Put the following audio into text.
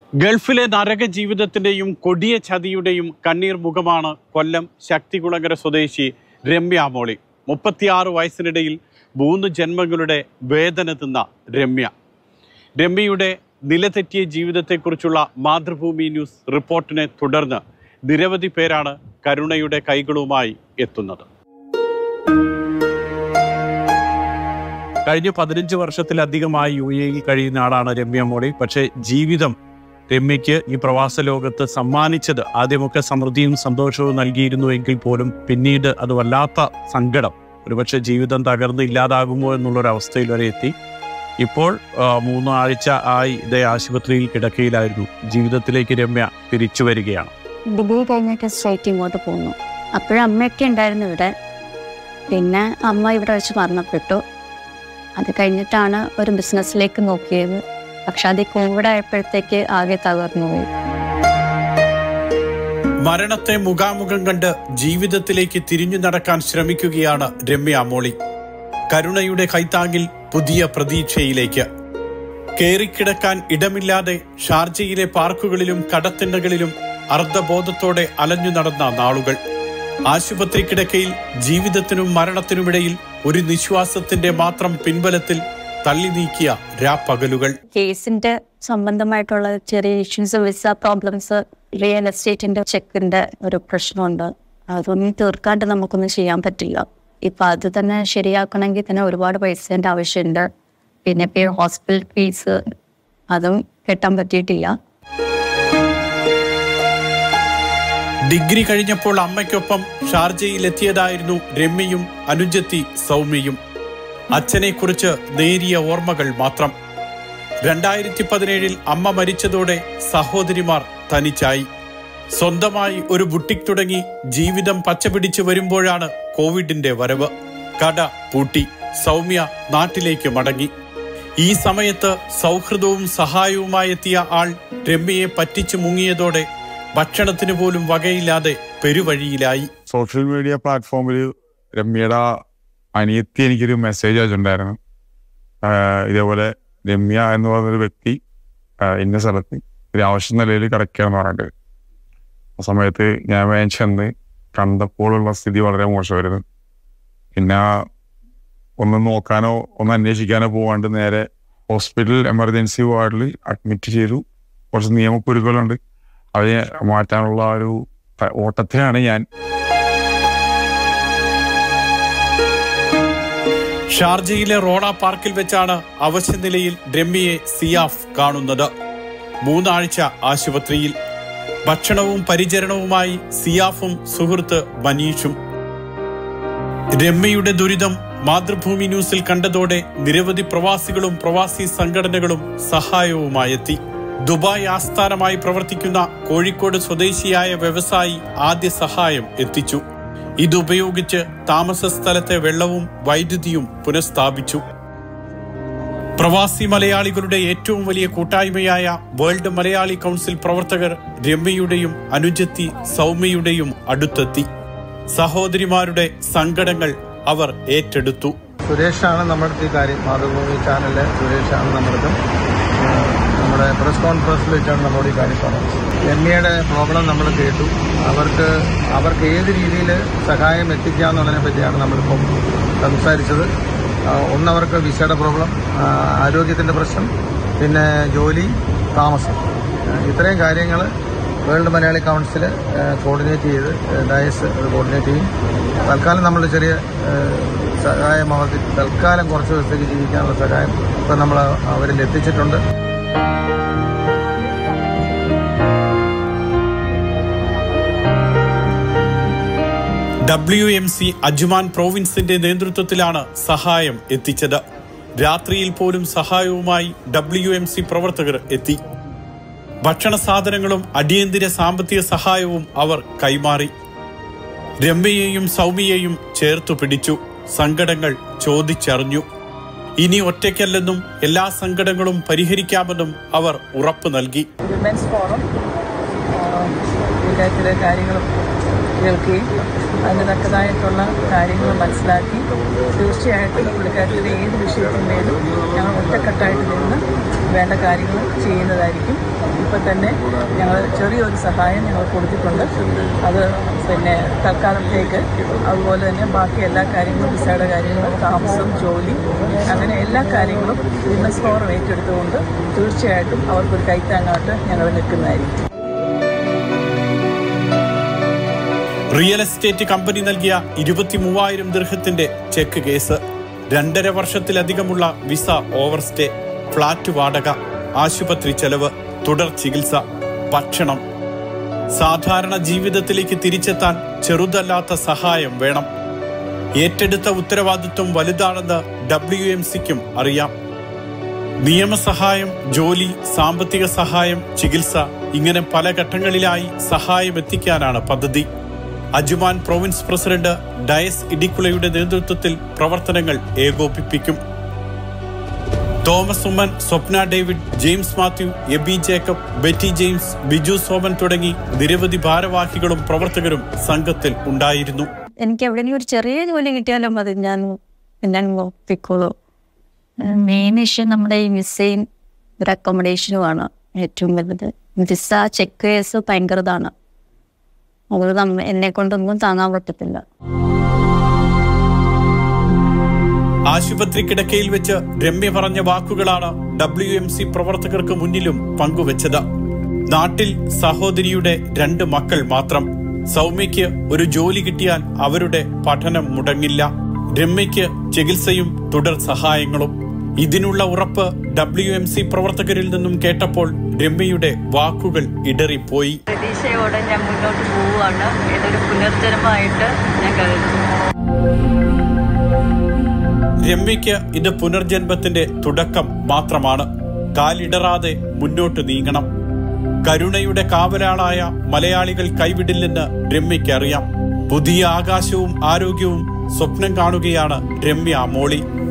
ഗൾഫിലെ നരക ജീവിതത്തിന്റെയും കൊടിയ ചതിയുടെയും കണ്ണീർ മുഖമാണ് കൊല്ലം ശക്തികുളങ്ങര സ്വദേശി രമ്യ മോളി. 36 വയസ്സിനിടയിൽ 3 ജന്മങ്ങളുടെ വേദന തിന്ന രമ്യയുടെ നിലതെറ്റിയ ജീവിതത്തെക്കുറിച്ചുള്ള മാതൃഭൂമി ന്യൂസ് റിപ്പോർട്ടിനെ തുടർന്ന് നിരവധി പേരാണ് കരുണയുടെ കൈകളുമായി എത്തുന്നത്. കഴിഞ്ഞ 15 വർഷത്തിലധികമായി UAE കഴിയുന്ന ആളാണ് രമ്യ മോളി. പക്ഷേ ജീവിതം രമ്യയ്ക്ക് ഈ പ്രവാസ ലോകത്ത് സമ്മാനിച്ചത് ആദ്യമൊക്കെ സമൃദ്ധിയും സന്തോഷവും നൽകിയിരുന്നു എങ്കിൽ പോലും പിന്നീട് അത് വല്ലാത്ത സങ്കടം, ഒരുപക്ഷെ ജീവിതം തകർന്ന് ഇല്ലാതാകുമോ എന്നുള്ളൊരവസ്ഥയിൽ വരെ എത്തി. ഇപ്പോൾ 3 ആഴ്ച ആയി ഇതേ ആശുപത്രിയിൽ കിടക്കയിലായിരുന്നു. ജീവിതത്തിലേക്ക് രമ്യ തിരിച്ചു വരികയാണ്. ഡിഗ്രി കഴിഞ്ഞിട്ട് സ്ട്രൈറ്റ് ഇങ്ങോട്ട് പോന്നു. അപ്പോഴും അമ്മയൊക്കെ ഉണ്ടായിരുന്നു ഇവിടെ. പിന്നെ അമ്മ ഇവിടെ വെച്ച് മരണപ്പെട്ടു. അത് കഴിഞ്ഞിട്ടാണ് ഒരു ബിസിനസ്സിലേക്ക് നോക്കിയത്. പക്ഷെ അത് കോവിഡ് ആയപ്പോഴത്തേക്ക് ആകെ തകർന്നുപോയി. മരണത്തെ മുഖാമുഖം കണ്ട് ജീവിതത്തിലേക്ക് തിരിഞ്ഞു നടക്കാൻ ശ്രമിക്കുകയാണ് രമ്യ മോളി. കരുണയുടെ കൈത്താങ്ങിൽ പുതിയ പ്രതീക്ഷയിലേക്ക്. കേറിക്കിടക്കാൻ ഇടമില്ലാതെ ഷാർജയിലെ പാർക്കുകളിലും കടത്തിണ്ണകളിലും അർദ്ധബോധത്തോടെ അലഞ്ഞു നടന്ന നാളുകൾ. ആശുപത്രി കിടക്കയിൽ ജീവിതത്തിനും മരണത്തിനുമിടയിൽ ഒരു നിശ്വാസത്തിന്റെ മാത്രം പിൻബലത്തിൽ തള്ളി നീക്കിയ രാപ്പകലുകൾ. കേസിന്റെ സംബന്ധമായിട്ടുള്ള ചെറിയ ഇഷ്യൂസ്, വിസ പ്രോബ്ലംസ്, റിയൽ എസ്റ്റേറ്റിന്റെ ചെക്കിന്റെ ഒരു പ്രശ്നമുണ്ട്. അതൊന്നും തീർക്കാണ്ട് നമുക്കൊന്നും ചെയ്യാൻ പറ്റില്ല. ഇപ്പൊ അത് തന്നെ ശരിയാക്കണമെങ്കിൽ തന്നെ ഒരുപാട് പൈസേന്റെ ആവശ്യമുണ്ട്. പിന്നെ ഹോസ്പിറ്റൽ ഫീസ് അതും കെട്ടാൻ പറ്റിയിട്ടില്ല. ഡിഗ്രി കഴിഞ്ഞപ്പോൾ അമ്മയ്ക്കൊപ്പം ഷാർജയിൽ എത്തിയതായിരുന്നു രമ്യയും അനുജത്തി സൗമ്യയും. അച്ഛനെക്കുറിച്ച് നേരിയ ഓർമ്മകൾ മാത്രം. 2017 അമ്മ മരിച്ചതോടെ സഹോദരിമാർ തനിച്ചായി. സ്വന്തമായി ഒരു ബുട്ടിക് തുടങ്ങി ജീവിതം പച്ചപിടിച്ചു വരുമ്പോഴാണ് കോവിഡിന്റെ വരവ്. കട പൂട്ടി. സൗമ്യ നാട്ടിലേക്ക് മടങ്ങി. ഈ സമയത്ത് സൗഹൃദവും സഹായവുമായി എത്തിയ ആൾ രമ്യയെ പറ്റിച്ചു മുങ്ങിയതോടെ ഭക്ഷണത്തിന് പോലും വകയില്ലാതെ പെരുവഴിയിലായി. സോഷ്യൽ മീഡിയ പ്ലാറ്റ്ഫോമിൽ രമ്യയുടെ അനിയത്തി എനിക്കൊരു മെസ്സേജ് അയച്ചിട്ടുണ്ടായിരുന്നു. ഇതേപോലെ രമ്യ എന്ന് പറഞ്ഞൊരു വ്യക്തി ഇന്ന സ്ഥലത്ത് ഒരു ആവശ്യ നിലയിൽ കിടക്കുകയെന്ന് പറഞ്ഞിട്ട്. ആ സമയത്ത് ഞാൻ വേഗം ചെന്ന് കണ്ടപ്പോഴുള്ള സ്ഥിതി വളരെ മോശമായിരുന്നു. പിന്നെ ഒന്ന് നോക്കാനോ ഒന്ന് അന്വേഷിക്കാനോ പോവാണ്ട് നേരെ ഹോസ്പിറ്റൽ എമർജൻസി വാർഡിൽ അഡ്മിറ്റ് ചെയ്തു. കുറച്ച് നിയമക്കുരുക്കളുണ്ട്, അവരെ മാറ്റാനുള്ള ഒരു ഓട്ടത്തിലാണ് ഞാൻ. ഷാർജയിലെ റോണ പാർക്കിൽ വെച്ചാണ് അവശനിലയിൽ രമ്യയെ സിയാഫ് കാണുന്നത്. 3 ആഴ്ച ആശുപത്രിയിൽ. ഭക്ഷണവും പരിചരണവുമായി സിയാഫും സുഹൃത്ത് മനീഷും. രമ്യയുടെ ദുരിതം മാതൃഭൂമി ന്യൂസിൽ കണ്ടതോടെ നിരവധി പ്രവാസികളും പ്രവാസി സംഘടനകളും സഹായവുമായെത്തി. ദുബായ് ആസ്ഥാനമായി പ്രവർത്തിക്കുന്ന കോഴിക്കോട് സ്വദേശിയായ വ്യവസായി ആദ്യ സഹായം എത്തിച്ചു. ഇതുപയോഗിച്ച് താമസ സ്ഥലത്തെ വെള്ളവും വൈദ്യുതിയും പുനഃസ്ഥാപിച്ചു. പ്രവാസി മലയാളികളുടെ ഏറ്റവും വലിയ കൂട്ടായ്മയായ വേൾഡ് മലയാളി കൗൺസിൽ പ്രവർത്തകർ രമ്യയുടെയും അനുജത്തി സൗമ്യയുടെയും അടുത്തെത്തി. സഹോദരിമാരുടെ സങ്കടങ്ങൾ അവർ ഏറ്റെടുത്തു. സുരേഷാണ് നമ്മുടെ ഈ കാര്യം, മാതൃഭൂമി ചാനലിലെ സുരേഷാണ് നമ്മുടെ പ്രസ് കോൺഫറൻസിൽ വെച്ചാണ് നമ്മളോട് ഈ കാര്യം പറഞ്ഞത്. രമ്യയുടെ പ്രോബ്ലം നമ്മൾ കേട്ടു. അവർക്ക് ഏത് രീതിയിൽ സഹായം എത്തിക്കാമെന്നുള്ളതിനെ പറ്റിയാണ് നമ്മളിപ്പം സംസാരിച്ചത്. ഒന്നവർക്ക് വിസയുടെ പ്രോബ്ലം, ആരോഗ്യത്തിൻ്റെ പ്രശ്നം, പിന്നെ ജോലി, താമസം, ഇത്രയും കാര്യങ്ങൾ വേൾഡ് മലയാളി കൗൺസിൽ കോർഡിനേറ്റ് ചെയ്ത് ഡയസ് കോർഡിനേറ്റ് ചെയ്യും. തൽക്കാലം നമ്മൾ ചെറിയ സഹായം അവർക്ക് തൽക്കാലം കുറച്ച് ദിവസത്തേക്ക് ജീവിക്കാനുള്ള സഹായം ഇപ്പം നമ്മൾ അവരിൽ എത്തിച്ചിട്ടുണ്ട്. WMC അജ്മാൻ പ്രോവിൻസിന്റെ നേതൃത്വത്തിലാണ് സഹായം എത്തിച്ചത്. രാത്രിയിൽ പോലും സഹായവുമായി WMC പ്രവർത്തകർ എത്തി. ഭക്ഷണ സാധനങ്ങളും അടിയന്തര സാമ്പത്തിക സഹായവും അവർ കൈമാറി. രമ്യയെയും സൗമ്യയെയും ചേർത്തു പിടിച്ചു. സങ്കടങ്ങൾ ചോദിച്ചറിഞ്ഞു. ഇനി ഒറ്റയ്ക്കല്ലെന്നും എല്ലാ സങ്കടങ്ങളും പരിഹരിക്കാമെന്നും അവർ ഉറപ്പു നൽകി. വിമൻസ് ഫോറം ചില കാര്യങ്ങൾ കേൾക്കുകയും അതിന് തക്കതായിട്ടുള്ള കാര്യങ്ങൾ മനസ്സിലാക്കി തീർച്ചയായിട്ടും പുള്ളിക്കാരുടെ ഏത് വിഷയത്തിന്മേലും ഞങ്ങൾ ഒറ്റക്കെട്ടായിട്ട് നിന്ന് വേണ്ട കാര്യങ്ങൾ ചെയ്യുന്നതായിരിക്കും. ഇപ്പം തന്നെ ഞങ്ങൾ ചെറിയൊരു സഹായം ഞങ്ങൾ കൊടുത്തിട്ടുണ്ട്. അത് പിന്നെ തൽക്കാലത്തേക്ക്, അതുപോലെ തന്നെ ബാക്കി എല്ലാ കാര്യങ്ങളും, വിസയുടെ കാര്യങ്ങളും, താമസം, ജോലി, അങ്ങനെ എല്ലാ കാര്യങ്ങളും വിമൻസ് ഫോറം ഏറ്റെടുത്തുകൊണ്ട് തീർച്ചയായിട്ടും അവർക്കൊരു കൈത്താങ്ങായിട്ട് ഞങ്ങൾ നിൽക്കുന്നതായിരിക്കും. റിയൽ എസ്റ്റേറ്റ് കമ്പനി നൽകിയ 23,000 ദിർഹത്തിന്റെ ചെക്ക് കേസ്, 2.5 വർഷത്തിലധികമുള്ള വിസ ഓവർസ്റ്റേ, ഫ്ളാറ്റ് വാടക, ആശുപത്രി ചെലവ്, തുടർ ചികിത്സ, ഭക്ഷണം. സാധാരണ ജീവിതത്തിലേക്ക് തിരിച്ചെത്താൻ ചെറുതല്ലാത്ത സഹായം വേണം. ഏറ്റെടുത്ത ഉത്തരവാദിത്വം വലുതാണെന്ന് WMCക്കും അറിയാം. നിയമസഹായം, ജോലി, സാമ്പത്തിക സഹായം, ചികിത്സ, ഇങ്ങനെ പല ഘട്ടങ്ങളിലായി സഹായം എത്തിക്കാനാണ് പദ്ധതി. അജുമാൻ പ്രൊവിൻസ് പ്രസിഡന്റ് ഡയസ് ഇഡിക്കുളയുടെ നേതൃത്വത്തിൽ പ്രവർത്തനങ്ങൾ ഏകോപിപ്പിക്കും. തോമസ് ഉമ്മൻ, സ്വപ്ന ഡേവിഡ്, ജെയിംസ് മാത്യു, എബി ജേക്കബ്, ബെറ്റി ജെയിംസ്, ബിജു സോമൻ തുടങ്ങി നിരവധി ഭാരവാഹികളും പ്രവർത്തകരും സംഘത്തിൽ ഉണ്ടായിരുന്നു. എനിക്ക് എവിടെയെങ്കിലും ഒരു ചെറിയ ജോലി കിട്ടിയാലും അത് ഞാൻ ഒപ്പിക്കോളൂ. മെയിൻ ഇഷ്യൂ നമ്മുടെ ഈ വിസയും ഒരു അക്കോമഡേഷനുമാണ് ഏറ്റവും വലുത്. വിസ ചെക്ക് കേസ് ഭയങ്കരതാണ്. അത് എന്നെ കൊണ്ടൊന്നും താങ്ങാൻ പറ്റത്തില്ല. ആശുപത്രി കിടക്കയിൽ വെച്ച് രമ്യ പറഞ്ഞ വാക്കുകളാണ് WMC പ്രവർത്തകർക്ക് മുന്നിലും പങ്കുവച്ചത്. നാട്ടിൽ സഹോദരിയുടെ 2 മക്കൾ മാത്രം. സൗമ്യയ്ക്ക് ഒരു ജോലി കിട്ടിയാൽ അവരുടെ പഠനം മുടങ്ങില്ല. രമ്യയ്ക്ക് ചികിത്സയും തുടർ സഹായങ്ങളും. ഇതിനുള്ള ഉറപ്പ് WMC പ്രവർത്തകരിൽ നിന്നും കേട്ടപ്പോൾ രമ്യയുടെ വാക്കുകൾ ഇടറിപ്പോയി. പ്രതീക്ഷയോടെ ഞാൻ മുന്നോട്ട് പോവുകയാണ്. ഇതൊരു പുനർജന്മമായിട്ട് ഞാൻ കരുതുന്നു. രമ്യയ്ക്ക് ഇത് പുനർജന്മത്തിന്റെ തുടക്കം മാത്രമാണ്. കാലിടറാതെ മുന്നോട്ട് നീങ്ങണം. കരുണയുടെ കാവലാളായ മലയാളികൾ കൈവിടില്ലെന്ന് രമ്യയ്ക്ക് അറിയാം. പുതിയ ആകാശവും ആരോഗ്യവും സ്വപ്നം കാണുകയാണ് രമ്യ മോളി.